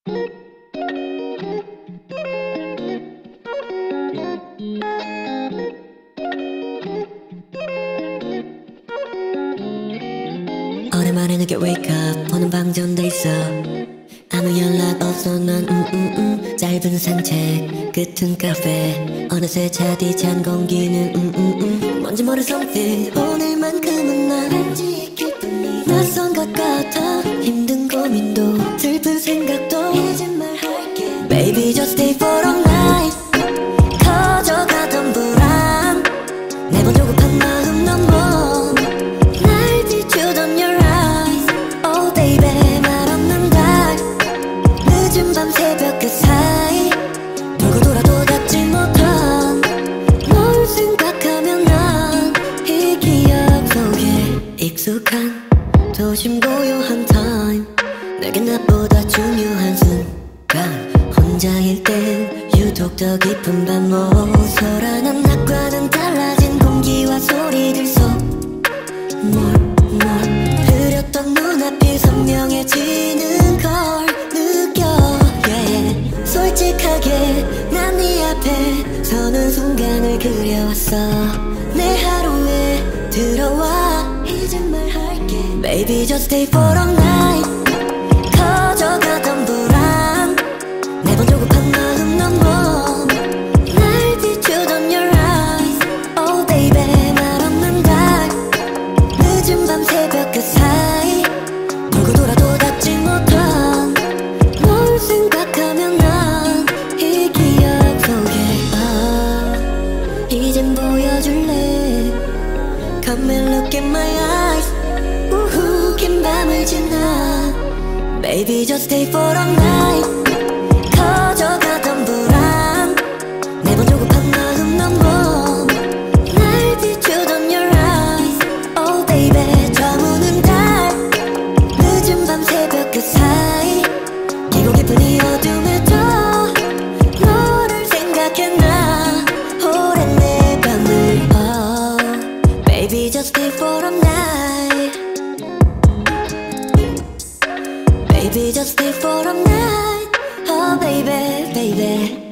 오랜만에 늦게 wake up 보는 방전돼 있어. 아무 연락 없어 난 짧은 산책 끝은 카페 어느새 차디 찬 공기는 뭔지 모를 something 오늘만큼은 난 왠지 기분이 낯선 것 같아. 힘든 고민도 슬픈 생각도 이젠 말할게 Baby just stay for a night. 커져가던 불안 매번 조급한 마음 넘어 날 비추던 your eyes Oh baby 말 없는 달 늦은 밤 새벽 그 사이 돌고 돌아도 닿지 못한 널 생각하면 난 이 기억 속에 익숙한 도심 고요한 time 내겐 나보다 중요한 순간 혼자일 땐 유독 더 깊은 밤모소란한 낮과는 달라진 공기와 소리들 속 뭘 흐렸던 눈앞이 선명해지는 걸 느껴 yeah. 솔직하게 난 네 앞에 서는 순간을 그려왔어. 내 하루에 들어와 이젠 말할게 Baby just stay for a night. 커져가던 불안 매번 조급한 마음 넘어 날 비추던 your eyes Oh baby 말 없는 달 늦은 밤 새벽 그 사이 돌고 돌아도 닿지 못한 널 생각하면 난 이 기억 속에 이젠 보여줄래 Come and look in my eyes 우후 긴 밤을 지나 Baby just stay for a night. 커져가던 불안 매번 조급한 마음 넘어 날 비추던 your eyes Oh baby 저무는 달 늦은 밤 새벽 그 사이 길고 깊은 이 어둠에도 너를 생각해 나 오랜 내 밤을 oh, Baby just stay for a night. Baby just stay for a night. Oh baby, baby